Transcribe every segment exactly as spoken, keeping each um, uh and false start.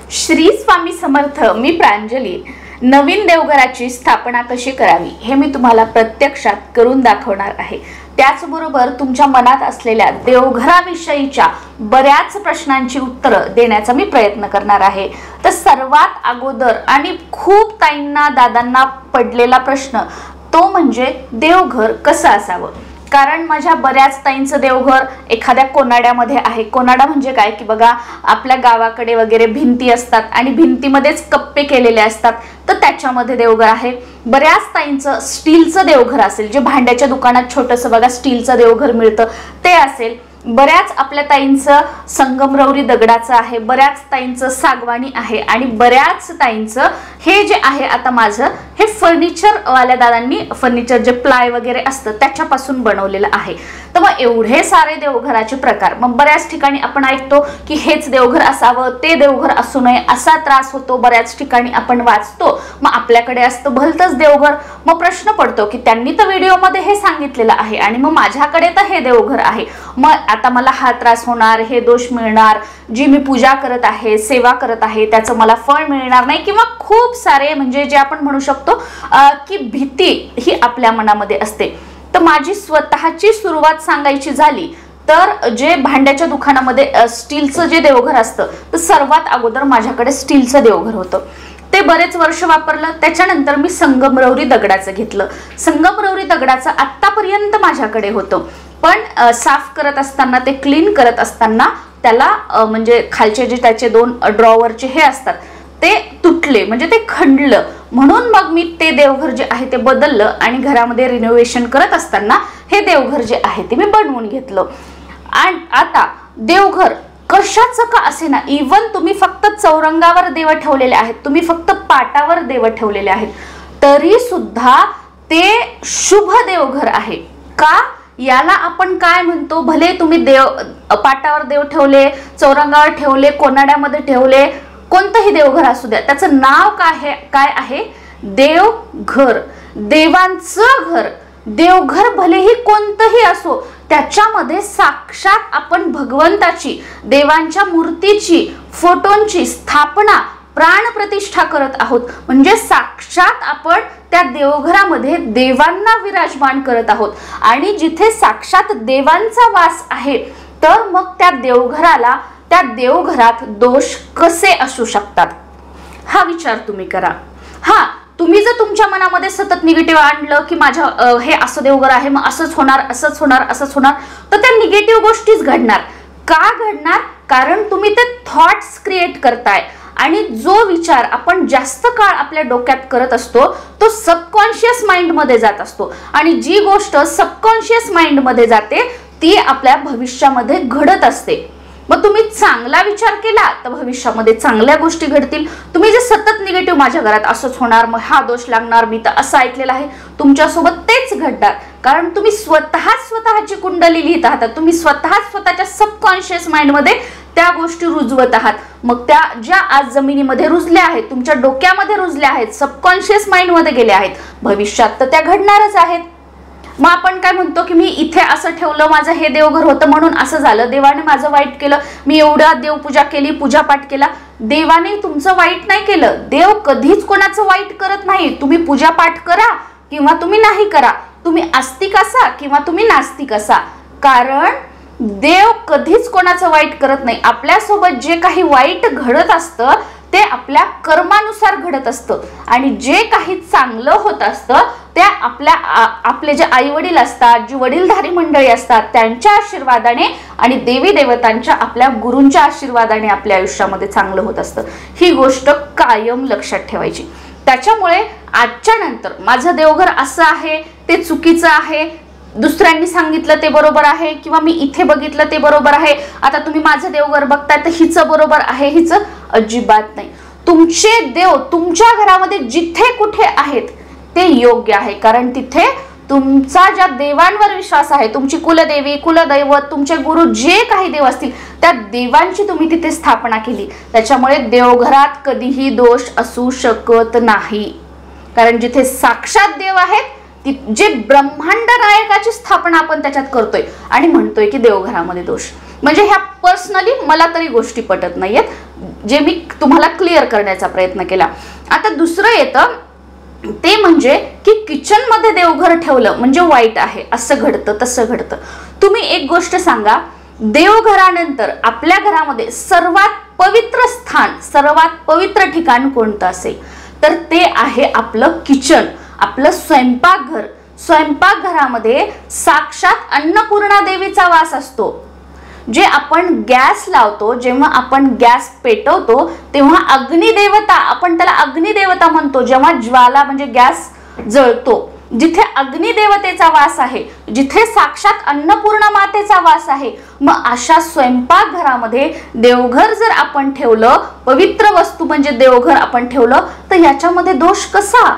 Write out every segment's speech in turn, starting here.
श्री स्वामी समर्थ. मी प्रांजली. नवीन देवघराची स्थापना कशी करावी हे मी तुम्हाला प्रत्यक्षात करून दाखवणार आहे. त्याचबरोबर तुमच्या मनात असलेल्या देवघराविषयीच्या बऱ्याच प्रश्नांची उत्तरं देण्याचा मी प्रयत्न करणार आहे. तर सर्वात अगोदर आणि खूप ताईंना दादांना पडलेला प्रश्न तो म्हणजे देवघर कसं असावं. कारण माझ्या बऱ्याच ताईंचं देवघर एखाद्या कोनाड्यामध्ये आहे. कोनाडा म्हणजे काय की बघा आपल्या गावाकडे वगैरे भिंती असतात आणि भिंतीमध्येच कप्पे केलेले असतात, तर त्याच्यामध्ये देवघर आहे. बऱ्याच ताईंचं स्टीलचं देवघर असेल, जे भांड्याच्या दुकानात छोटंसं बघा स्टीलचं देवघर मिळतं ते असेल. बऱ्याच आपल्या ताईंचं संगमरवरी दगडाचं आहे, बऱ्याच ताईंचं सागवानी आहे आणि बऱ्याच ताईंचं हे जे आहे आता माझं हे फर्निचर वाल्या दादांनी फर्निचर जे प्लाय वगैरे असतं त्याच्यापासून बनवलेलं आहे. तर मग एवढे सारे देवघराचे प्रकार. मग बऱ्याच ठिकाणी आपण ऐकतो की हेच देवघर असावं, ते देवघर असू नये असा त्रास होतो. बऱ्याच ठिकाणी आपण वाचतो, मग आपल्याकडे असतं भलतंच देवघर. मग प्रश्न पडतो की त्यांनी तर व्हिडिओमध्ये हे सांगितलेलं आहे आणि मग माझ्याकडे तर हे देवघर आहे, मग आता मला हा त्रास होणार, हे दोष मिळणार, जी मी पूजा करत आहे सेवा करत आहे त्याचं मला फळ मिळणार नाही, किंवा खूप सारे म्हणजे जे आपण म्हणू शकतो की भीती ही आपल्या मनामध्ये असते. तर माझी स्वतःची सुरुवात सांगायची झाली तर जे भांड्याच्या दुकानामध्ये स्टीलचं जे देवघर असतं तर सर्वात अगोदर माझ्याकडे स्टीलचं देवघर होतं. ते बरेच वर्ष वापरलं. त्याच्यानंतर मी संगमरवरी दगडाचं घेतलं. संगमरवरी दगडाचं आत्तापर्यंत माझ्याकडे होतं, पण साफ करत असताना ते क्लीन करत असताना त्याला म्हणजे खालचे जे त्याचे दोन ड्रॉवरचे हे असतात ते तुटले, म्हणजे ते खंडलं. म्हणून मग मी ते देवघर जे आहे ते बदललं आणि घरामध्ये रिनोव्हेशन करत असताना हे देवघर जे आहे ते मी बनवून घेतलं. आणि आता देवघर कशाचं का असेना, इवन तुम्ही फक्त चौरंगावर देव ठेवलेले आहेत, तुम्ही फक्त पाटावर देव ठेवलेले आहेत, तरी सुद्धा ते शुभ देवघर आहे. का याला आपण काय म्हणतो, भले तुम्ही देव पाटावर देव ठेवले, चौरंगावर ठेवले, कोनाड्यामध्ये ठेवले, कोणतंही देवघर असू द्या, त्याचं नाव काय काय आहे, देवघर, देवांचं घर. देवघर भलेही कोणतंही असो, त्याच्यामध्ये साक्षात आपण भगवंताची, देवांच्या मूर्तीची, फोटोंची स्थापना, प्राणप्रतिष्ठा करत आहोत. म्हणजे साक्षात आपण त्या देवघरामध्ये देवांना विराजमान करत आहोत. आणि जिथे साक्षात देवांचा वास आहे तर मग त्या देवघराला, त्या देवघरात दोष कसे असू शकतात हा विचार तुम्ही करा. हा तुम्ही जर तुमच्या मनामध्ये सतत निगेटिव्ह आणलं की माझ्या हे असं देवघर आहे मग असंच होणार असंच होणार असंच होणार, तर त्या निगेटिव्ह गोष्टीच घडणार. का घडणार, कारण तुम्ही ते थॉट्स क्रिएट करताय. आणि जो विचार आपण जास्त काळ आपल्या डोक्यात करत असतो तो सबकॉन्शियस माइंड मध्ये जात असतो, आणि जी गोष्ट सबकॉन्शियस माइंड मध्ये जाते ती आपल्या भविष्यामध्ये घडत असते. मग तुम्ही चांगला विचार केला तर भविष्यामध्ये चांगल्या गोष्टी घडतील. तुम्ही जे सतत निगेटिव्ह, माझ्या घरात असंच होणार, मग हा दोष लागणार, मी तर असं ऐकलेलं आहे, तुमच्यासोबत तेच घडणार. कारण तुम्ही स्वतः स्वतःची कुंडली लिहित आहात, तुम्ही स्वतः स्वतःच्या सबकॉन्शियस माइंडमध्ये त्या गोष्टी रुजवत आहात. मग त्या ज्या आज जमिनीमध्ये रुजल्या आहेत, तुमच्या डोक्यामध्ये रुजल्या आहेत, सबकॉन्शियस माइंडमध्ये गेल्या आहेत, भविष्यात तर त्या घडणारच आहेत. मग आपण काय म्हणतो की मी इथे असं ठेवलं, माझं हे देवघर होतं म्हणून असं झालं, देवाने माझं वाईट केलं, मी एवढा देवपूजा केली, पूजापाठ केला. देवाने तुमचं वाईट नाही केलं. देव कधीच कोणाचं वाईट करत नाही. तुम्ही पूजापाठ करा किंवा तुम्ही नाही करा, तुम्ही आस्तिक असा किंवा तुम्ही नास्तिक असा, कारण देव कधीच कोणाचं वाईट करत नाही. आपल्यासोबत जे काही वाईट घडत असतं ते आपल्या कर्मानुसार घडत असतं, आणि जे काही चांगलं होत असतं त्या आपल्या आपले जे आई वडील असतात, जी वडीलधारी मंडळी असतात त्यांच्या आशीर्वादाने आणि देवी देवतांच्या, आपल्या गुरूंच्या आशीर्वादाने आपल्या आयुष्यामध्ये चांगलं होत असतं. ही गोष्ट कायम लक्षात ठेवायची. त्याच्यामुळे आजच्या नंतर माझं देवघर असं आहे ते चुकीचं आहे, दुसऱ्यांनी सांगितलं ते बरोबर आहे, किंवा मी इथे बघितलं ते बरोबर आहे, आता तुम्ही माझं देवघर बघताय तर हिचं बरोबर आहे, हिचं अजिबात नाही. तुमचे देव तुमच्या घरामध्ये जिथे कुठे आहेत ते योग्य आहे, कारण तिथे तुमचा ज्या देवांवर विश्वास आहे, तुमची कुलदेवी, कुलदैवत, तुमचे गुरु जे काही देव असतील त्या देवांची तुम्ही तिथे स्थापना केली. त्याच्यामुळे देवघरात कधीही दोष असू शकत नाही, कारण जिथे साक्षात देव आहेत, जे ब्रह्मांड नायकाची स्थापना आपण त्याच्यात करतोय आणि म्हणतोय की देवघरामध्ये दोष, म्हणजे ह्या पर्सनली मला तरी गोष्टी पटत नाहीयेत. जे मी तुम्हाला क्लिअर करण्याचा प्रयत्न केला. आता दुसरं येतं ते म्हणजे की किचन मध्ये देवघर ठेवलं म्हणजे वाईट आहे, असं घडतं तसं घडतं. तुम्ही एक गोष्ट सांगा, देवघरानंतर आपल्या घरामध्ये सर्वात पवित्र स्थान, सर्वात पवित्र ठिकाण कोणतं असेल तर ते आहे आपलं किचन, आपलं स्वयंपाकघर. स्वयंपाकघरामध्ये साक्षात अन्नपूर्णा देवीचा वास असतो. जे आपण गॅस लावतो, जेव्हा आपण गॅस पेटवतो तेव्हा अग्निदेवता, आपण त्याला अग्निदेवता म्हणतो, जेव्हा ज्वाला म्हणजे गॅस जळतो, जिथे अग्निदेवतेचा वास आहे, जिथे साक्षात अन्नपूर्णा मातेचा वास आहे, मग अशा स्वयंपाकघरामध्ये देवघर जर आपण ठेवलं, पवित्र वस्तू म्हणजे देवघर आपण ठेवलं, तर याच्यामध्ये दोष कसा?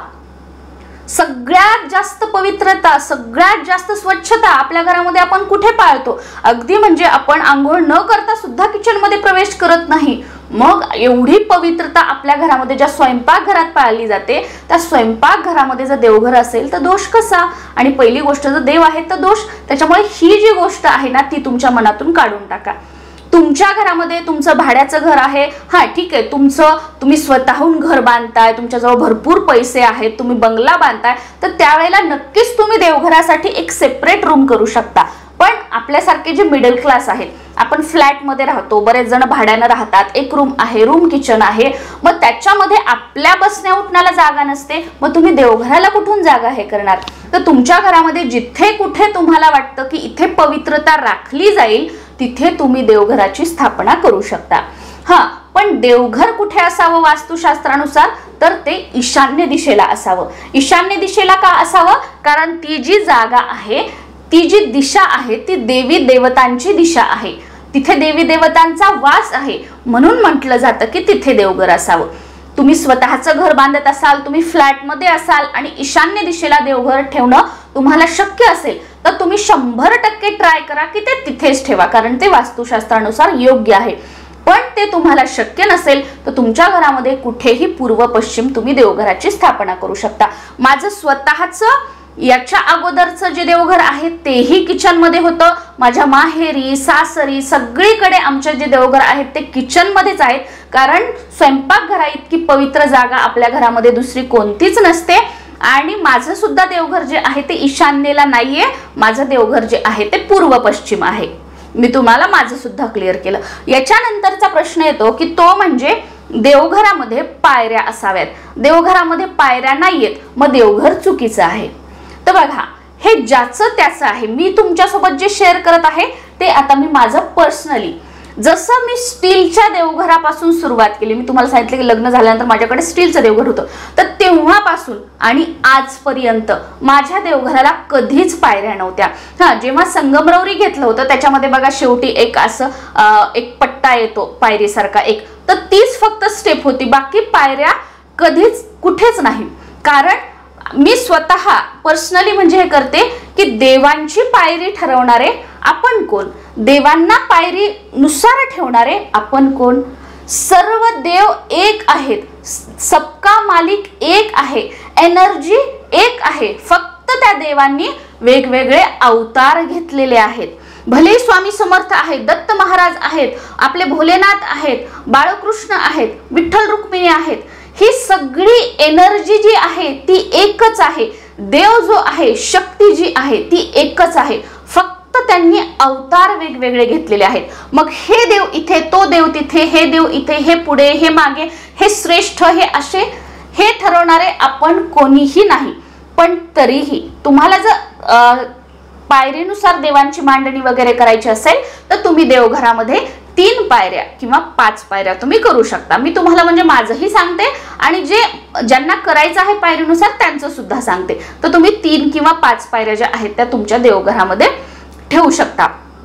सगळ्यात जास्त पवित्रता, सगळ्यात जास्त स्वच्छता आपल्या घरामध्ये आपण कुठे पाळतो? अगदी म्हणजे आपण आंघोळ न करता सुद्धा किचन मध्ये प्रवेश करत नाही. मग एवढी पवित्रता आपल्या घरामध्ये ज्या स्वयंपाकघरात पाळली जाते, त्या स्वयंपाकघरामध्ये जर देवघर असेल तर दोष कसा? आणि पहिली गोष्ट जर देव आहे तर दोष. त्याच्यामुळे ही जी गोष्ट आहे ना ती तुमच्या मनातून काढून टाका. तुमच्या घरामध्ये तुमचं भाड्याचं घर आहे, हा ठीक आहे, तुमचं तुम्ही स्वतःहून घर बांधताय, तुमच्याजवळ भरपूर पैसे आहेत, तुम्ही बंगला बांधताय, तर त्यावेळेला नक्कीच तुम्ही देवघरासाठी एक सेपरेट रूम करू शकता. पण आपल्यासारखे जे मिडल क्लास आहेत, आपण फ्लॅटमध्ये राहतो, बरेच जण भाड्यानं राहतात, एक रूम आहे, रूम किचन आहे, मग त्याच्यामध्ये आपल्या बसण्या उठण्याला जागा नसते, मग तुम्ही देवघराला कुठून जागा हे करणार? तर तुमच्या घरामध्ये जिथे कुठे तुम्हाला वाटतं की इथे पवित्रता राखली जाईल तिथे तुम्ही देवघराची स्थापना करू शकता. हा, पण देवघर कुठे असावं वास्तुशास्त्रानुसार तर ते ईशान्य दिशेला असावं. ईशान्य दिशेला का असावं? कारण ती जी जागा आहे, ती जी दिशा आहे, ती देवी देवतांची दिशा आहे, तिथे देवी देवतांचा वास आहे, म्हणून म्हटलं जातं की तिथे देवघर असावं. तुम्ही स्वतःचं घर बांधत असाल, तुम्ही फ्लॅटमध्ये असाल आणि ईशान्य दिशेला देवघर ठेवणं तुम्हाला शक्य असेल तर तुम्ही शंभर टक्के ट्राय करा की ते तिथेच ठेवा, कारण ते वास्तुशास्त्रानुसार योग्य आहे. पण ते तुम्हाला शक्य नसेल तर तुमच्या घरामध्ये कुठेही पूर्व पश्चिम तुम्ही देवघराची स्थापना करू शकता. माझं स्वतःचं याच्या अगोदरचं जे देवघर आहे तेही किचन मध्ये होतं. माझ्या माहेरी, सासरी सगळीकडे आमच्या जे देवघर आहेत ते किचन मध्येच आहेत, कारण स्वयंपाकघरा इतकी पवित्र जागा आपल्या घरामध्ये दुसरी कोणतीच नसते. आणि माझं सुद्धा देवघर जे आहे ते ईशान्येला नाहीये, माझं देवघर जे आहे ते पूर्व पश्चिम आहे. मी तुम्हाला माझं सुद्धा क्लिअर केलं. याच्यानंतरचा प्रश्न येतो की तो म्हणजे देवघरामध्ये पायऱ्या असाव्यात. देवघरामध्ये पायऱ्या नाहीयेत, मग देवघर चुकीचं आहे. तर बघा, हे ज्याचं त्याचं आहे. मी तुमच्यासोबत जे शेअर करत आहे ते आता मी माझं पर्सनली, जसं मी स्टीलच्या देवघरापासून सुरुवात केली, मी तुम्हाला सांगितलं की लग्न झाल्यानंतर माझ्याकडे स्टीलचं देवघर होतं, तर तेव्हापासून आणि आजपर्यंत माझ्या देवघराला कधीच पायऱ्या नव्हत्या. हा, जेव्हा संगमरवरी घेतलं होतं त्याच्यामध्ये बघा शेवटी एक असं एक पट्टा येतो पायरीसारखा एक, तर तीच फक्त स्टेप होती, बाकी पायऱ्या कधीच कुठेच नाही. कारण मी स्वतः पर्सनली म्हणजे हे करते की देवांची पायरी ठरवणारे आपण कोण, देवांना पायरी नुसार ठेवणारे आपण कोण. सर्व देव एक आहेत, सबका मालिक एक आहे, एनर्जी एक आहे, फक्त त्या देवांनी वेगवेगळे अवतार घेतलेले आहेत. भले स्वामी समर्थ आहेत, दत्त महाराज आहेत, आपले भोलेनाथ आहेत, बाळकृष्ण आहेत, विठ्ठल रुक्मिणी आहेत, ही सगळी एनर्जी जी आहे ती एकच आहे. देव जो आहे, शक्ती जी आहे ती एकच आहे, फक्त त्यांनी अवतार वेगवेगळे घेतलेले आहेत. मग हे देव इथे, तो देव तिथे, हे देव इथे, हे पुढे, हे मागे, हे श्रेष्ठ, हे असे हे ठरवणारे आपण कोणीही नाही. पण तरीही तुम्हाला जर पायरीनुसार देवांची मांडणी वगैरे करायची असेल तर तुम्ही देवघरामध्ये तीन पायऱ्या किंवा पाच पायऱ्या तुम्ही करू शकता. मी तुम्हाला म्हणजे माझंही सांगते आणि जे ज्यांना करायचं आहे पायरीनुसार त्यांचं सुद्धा सांगते. तर तुम्ही तीन किंवा पाच पायऱ्या ज्या आहेत त्या तुमच्या देवघरामध्ये ठेवू शकता.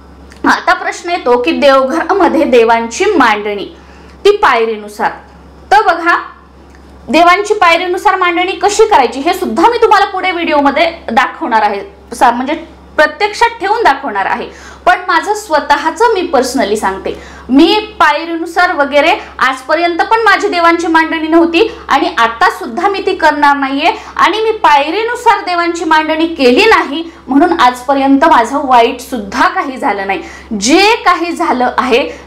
आता प्रश्न येतो की देवघरामध्ये देवांची मांडणी ती पायरीनुसार. तर बघा, देवांची पायरीनुसार मांडणी कशी करायची हे सुद्धा मी तुम्हाला पुढे व्हिडिओमध्ये दाखवणार आहे, म्हणजे प्रत्यक्षात ठेवून दाखवणार आहे. पण माझं स्वतःचं मी पर्सनली सांगते, मी पायरीनुसार वगैरे आजपर्यंत पण माझी देवांची मांडणी नव्हती आणि आता सुद्धा मी ती करणार नाहीये. आणि मी पायरीनुसार देवांची मांडणी केली नाही म्हणून आजपर्यंत माझं वाईट सुद्धा काही झालं नाही. जे काही झालं आहे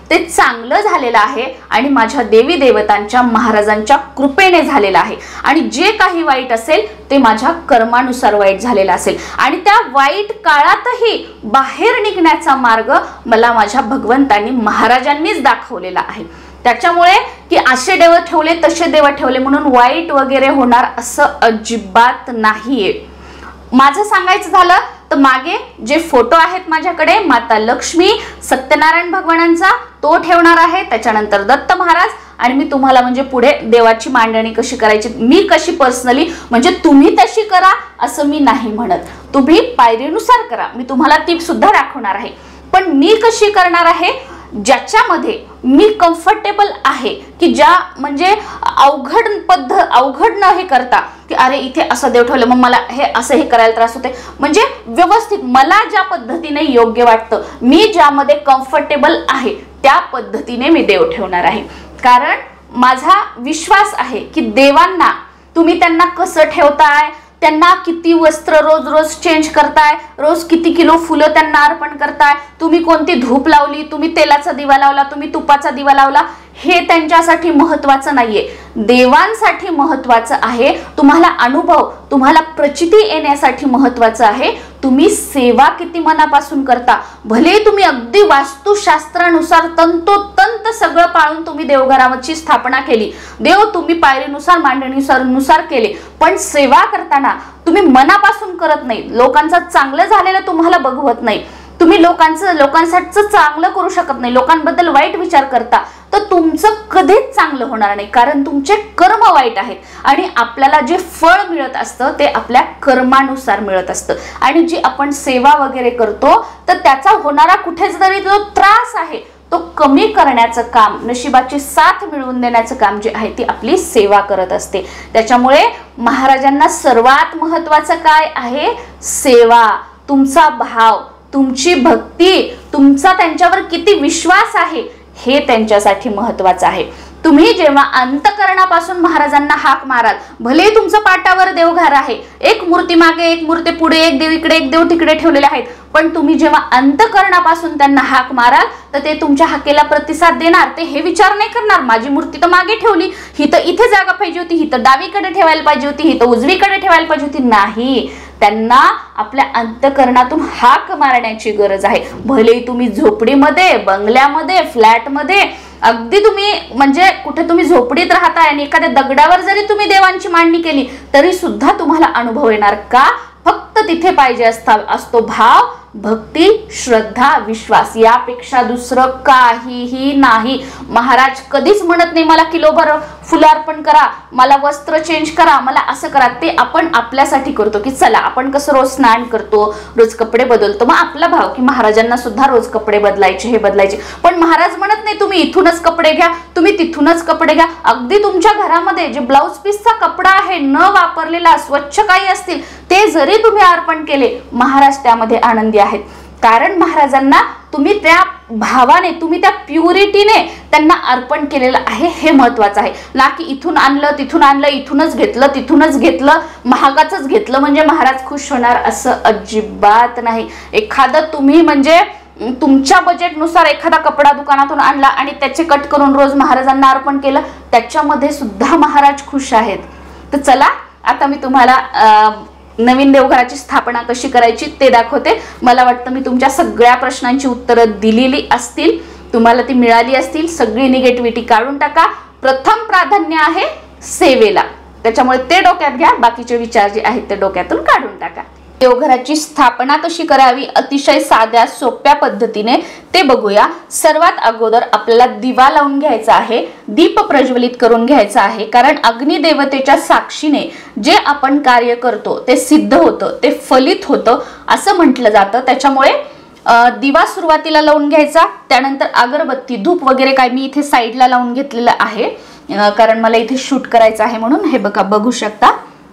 ते चांगलं झालेलं आहे आणि माझ्या देवी देवतांच्या महाराजांच्या कृपेने झालेलं आहे। आणि जे काही वाईट असेल ते माझ्या कर्मानुसार वाईट झालेलं असेल आणि त्या वाईट काळातही बाहेर निघण्याचा मार्ग मला माझ्या भगवंतांनी महाराजांनीच दाखवलेला आहे। त्याच्यामुळे की असे देव ठेवले तसे देव ठेवले म्हणून वाईट वगैरे होणार असं अजिबात नाहीये। माझं सांगायचं झालं तर मागे जे फोटो आहेत माझ्याकडे माता लक्ष्मी, सत्यनारायण भगवानांचा तो ठेवणार आहे, त्याच्यानंतर दत्त महाराज आणि मी तुम्हाला म्हणजे पुढे देवाची मांडणी कशी करायची मी कशी पर्सनली म्हणजे तुम्ही तशी करा असं मी नाही म्हणत, तुम्ही पायरीनुसार करा, मी तुम्हाला ती सुद्धा दाखवणार आहे। पण मी कशी करणार आहे ज्याच्यामध्ये मी कम्फर्टेबल आहे की ज्या म्हणजे अवघड पद्धत अवघड न हे करता की अरे इथे असं देव ठेवलं मग मला हे असं हे करायला त्रास होते, म्हणजे व्यवस्थित मला ज्या पद्धतीने योग्य वाटतं मी ज्यामध्ये कम्फर्टेबल आहे त्या पद्धतीने मी देव ठेवणार आहे। कारण माझा विश्वास आहे की देवांना तुम्ही त्यांना कसं ठेवताय, त्यांना किती वस्त्र रोज रोज चेंज करताय, रोज किती किलो फुलं त्यांना अर्पण करताय, तुम्ही कोणती धूप लावली, तुम्ही तेलाचा दिवा लावला, तुम्ही तुपाचा दिवा लावला, हे त्यांच्यासाठी महत्त्वाचं नाहीये, देवांसाठी महत्त्वाचं आहे। तुम्हाला अनुभव तुम्हाला प्रचिती येण्यासाठी महत्त्वाचं आहे तुम्ही सेवा किती मनापासून करता। भले तुम्ही अगदी वास्तुशास्त्रानुसार तंतोतंत सगळं पाळून तुम्ही देवघराची स्थापना केली, देव तुम्ही पायरीनुसार मांडणीनुसार नुसार केले, पण सेवा करताना तुम्ही मनापासून करत नाही, लोकांचं चांगलं झालेलं तुम्हाला बघवत नाही, तुम्ही लोकांचं लोकांसाठी चांगलं करू शकत नाही, लोकांबद्दल वाईट विचार करता, तर तुमचं कधीच चांगलं होणार नाही, कारण तुमचे कर्म वाईट आहेत आणि आपल्याला जे फळ मिळत असतं ते आपल्या कर्मानुसार मिळत असतं। आणि जी आपण सेवा वगैरे करतो तर त्याचा होणारा कुठेच तरी जो त्रास आहे तो कमी करण्याचं काम, नशिबाची साथ मिळवून देण्याचं काम जे आहे ती आपली सेवा करत असते। त्याच्यामुळे महाराजांना सर्वात महत्त्वाचं काय आहे, सेवा, तुमचा भाव, तुमची भक्ती, तुमचा त्यांच्यावर किती विश्वास आहे हे त्यांच्यासाठी महत्त्वाचं आहे। तुम्ही जेव्हा अंतकरणापासून महाराजांना हाक माराल, भले तुमचं पाटावर देवघर आहे, एक मूर्ती मागे एक मूर्ती पुढे, एक देव इकडे एक देव तिकडे ठेवलेले आहेत, पण तुम्ही जेव्हा अंतकरणापासून त्यांना हाक माराल तर ते तुमच्या हाकेला प्रतिसाद देणार, ते हे विचार नाही करणार माझी मूर्ती तर मागे ठेवली, ही तर इथे जागा पाहिजे होती, ही तर डावीकडे ठेवायला पाहिजे होती, ही तर उजवीकडे ठेवायला पाहिजे होती, नाही, त्यांना आपल्या अंतकरणातून हाक मारण्याची गरज आहे। भले तुम्ही झोपडीमध्ये, बंगल्यामध्ये, फ्लॅटमध्ये, अगदी तुम्ही म्हणजे कुठे तुम्ही झोपडीत राहताय आणि एखाद्या दगडावर जरी तुम्ही देवांची मांडणी केली तरी सुद्धा तुम्हाला अनुभव येणार का, फक्त तिथे पाहिजे असता असतो भाव, भक्ती, श्रद्धा, विश्वास, यापेक्षा दुसरं काहीही नाही। महाराज कधीच म्हणत नाही मला किलोभर फुलं अर्पण करा, मला वस्त्र चेंज करा, मला असं करा, ते आपण आपल्यासाठी करतो की चला आपण कसं रोज स्नान करतो, रोज कपडे बदलतो, मग आपला भाव की महाराजांना सुद्धा रोज कपडे बदलायचे हे बदलायचे, पण महाराज म्हणत नाही तुम्ही इथूनच कपडे घ्या, तुम्ही तिथूनच कपडे घ्या, अगदी तुमच्या घरामध्ये जे ब्लाउज पीसचा कपडा आहे न वापरलेला स्वच्छ काही असतील ते जरी तुम्ही अर्पण केले महाराज त्यामध्ये आनंदी आहेत, कारण महाराजांना तुम्ही त्या भावाने तुम्ही त्या प्युरिटीने त्यांना अर्पण केलेलं आहे हे महत्त्वाचं आहे, ना की इथून आणलं तिथून आणलं, इथूनच घेतलं तिथूनच घेतलं, महागाचंच घेतलं म्हणजे महाराज खुश होणार असं अजिबात नाही। एखादं तुम्ही म्हणजे तुमच्या बजेटनुसार एखादा कपडा दुकानातून आणला आणि त्याचे कट करून रोज महाराजांना अर्पण केलं त्याच्यामध्ये सुद्धा महाराज खुश आहेत। तर चला आता मी तुम्हाला नवीन देवघराची स्थापना कशी करायची ते दाखवते। मला वाटतं मी तुमच्या सगळ्या प्रश्नांची उत्तरं दिलेली असतील, तुम्हाला ती मिळाली असतील, सगळी निगेटिव्हिटी काढून टाका। प्रथम प्राधान्य आहे सेवेला, त्याच्यामुळे ते डोक्यात घ्या, बाकीचे विचार जे आहेत ते डोक्यातून काढून टाका। देवघराची स्थापना कशी करावी अतिशय साध्या सोप्या पद्धतीने ते बघूया। सर्वात अगोदर आपल्याला दिवा लावून घ्यायचा आहे, दीप प्रज्वलित करून घ्यायचा आहे, कारण अग्निदेवतेच्या साक्षीने जे आपण कार्य करतो ते सिद्ध होतं, ते फलित होतं असं म्हटलं जातं। त्याच्यामुळे दिवा सुरुवातीला लावून घ्यायचा, त्यानंतर अगरबत्ती, धूप वगैरे काय मी इथे साईडला लावून घेतलेलं आहे कारण मला इथे शूट करायचं आहे म्हणून। हे बघा बघू शकता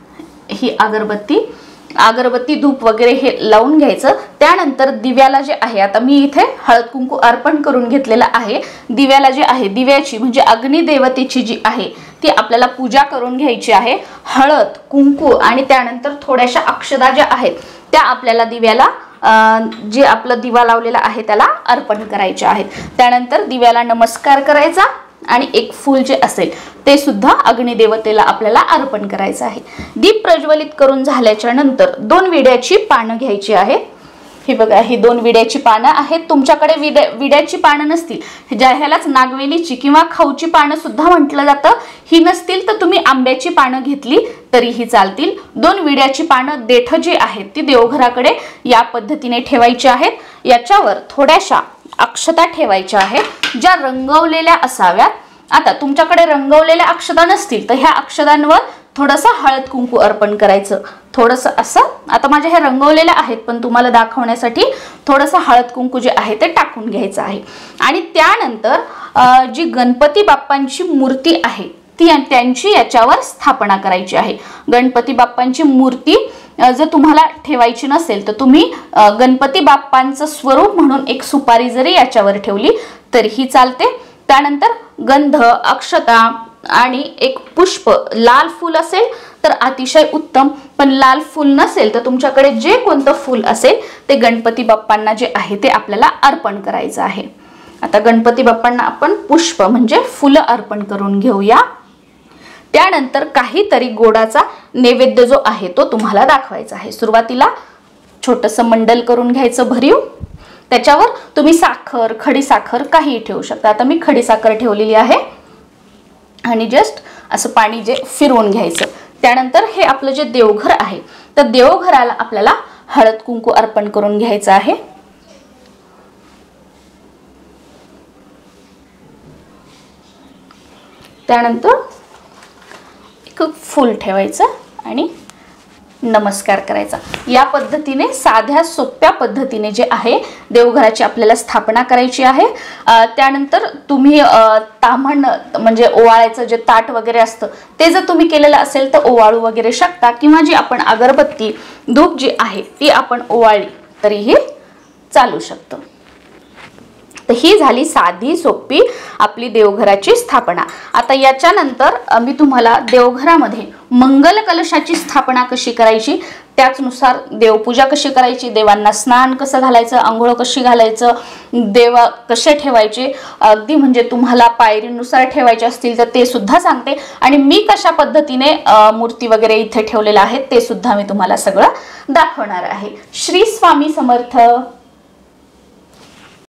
ही अगरबत्ती अगरबत्ती धूप वगैरे हे लावून घ्यायचं। त्यानंतर दिव्याला जे आहे, आता मी इथे हळद कुंकू अर्पण करून घेतलेलं आहे, दिव्याला जे आहे दिव्याची म्हणजे अग्निदेवतेची जी आहे ती आपल्याला पूजा करून घ्यायची आहे। हळद कुंकू आणि त्यानंतर थोड्याशा अक्षदा ज्या आहेत त्या आपल्याला दिव्याला जे आपलं दिवा लावलेला आहे त्याला अर्पण करायचे आहेत। त्यानंतर दिव्याला नमस्कार करायचा आणि एक फूल जे असेल ते सुद्धा अग्निदेवतेला आपल्याला अर्पण करायचं आहे। दीप प्रज्वलित करून झाल्याच्या नंतर दोन विड्याची पानं घ्यायची आहेत। हे बघा, ही दोन विड्याची पानं आहेत। तुमच्याकडे विड्या विड्याची पानं नसतील, ज्या ह्यालाच नागवेलीची किंवा खाऊची पानं सुद्धा म्हटलं जातं, ही नसतील तर तुम्ही आंब्याची पानं घेतली तरीही चालतील। दोन विड्याची पानं देठ जी आहेत ती देवघराकडे या पद्धतीने ठेवायची आहेत। याच्यावर थोड्याशा अक्षता ठेवायच्या आहेत ज्या रंगवलेल्या असाव्यात। आता तुमच्याकडे रंगवलेल्या अक्षता नसतील तर ह्या अक्षतांवर थोडंसं हळद कुंकू अर्पण करायचं, थोडंसं असं। आता माझ्या ह्या रंगवलेल्या आहेत पण तुम्हाला दाखवण्यासाठी थोडंसं हळद कुंकू जे आहे ते टाकून घ्यायचं आहे। आणि त्यानंतर जी गणपती बाप्पांची मूर्ती आहे ती त्यांची याच्यावर स्थापना करायची आहे। गणपती बाप्पांची मूर्ती जर तुम्हाला ठेवायची नसेल तर तुम्ही गणपती बाप्पांचं स्वरूप म्हणून एक सुपारी जरी याच्यावर ठेवली तरीही चालते। त्यानंतर गंध, अक्षता आणि एक पुष्प, लाल फूल असेल तर अतिशय उत्तम, पण लाल फूल नसेल तर तुमच्याकडे जे कोणतं फूल असेल ते गणपती बाप्पांना जे आहे ते आपल्याला अर्पण करायचं आहे। आता गणपती बाप्पांना आपण पुष्प म्हणजे फुलं अर्पण करून घेऊया। त्यानंतर काहीतरी गोडाचा नैवेद्य जो आहे तो तुम्हाला दाखवायचा आहे। सुरुवातीला छोटंसं मंडल करून घ्यायचं भरीव, त्याच्यावर तुम्ही साखर, खडी साखर काही ठेवू शकता। आता मी खडी साखर ठेवलेली आहे आणि जस्ट असं पाणी जे फिरवून घ्यायचं। त्यानंतर हे आपलं जे देवघर आहे तर देवघराला आपल्याला हळद कुंकू अर्पण करून घ्यायचं आहे। त्यानंतर एक फूल ठेवायचं आणि नमस्कार करायचा। या पद्धतीने साध्या सोप्या पद्धतीने जे आहे देवघराची आपल्याला स्थापना करायची आहे। त्यानंतर तुम्ही ताम्हण म्हणजे ओवाळायचं जे ताट वगैरे असतं ते जर तुम्ही केलेलं असेल तर ओवाळू वगैरे शकता, किंवा जी आपण अगरबत्ती, धूप जी आहे ती आपण ओवाळली तरीही चालू शकतं। तर ही झाली साधी सोपी आपली देवघराची स्थापना। आता याच्यानंतर मी तुम्हाला देवघरामध्ये मंगल कलशाची स्थापना कशी करायची, त्याचनुसार देवपूजा कशी करायची, देवांना स्नान कसं घालायचं, आंघोळ कशी घालायचं, देव कसे ठेवायचे, अगदी म्हणजे तुम्हाला पायरीनुसार ठेवायचे असतील तर ते सुद्धा सांगते। आणि मी कशा पद्धतीने मूर्ती वगैरे इथे ठेवलेल्या आहेत ते सुद्धा मी तुम्हाला सगळं दाखवणार आहे। श्री स्वामी समर्थ।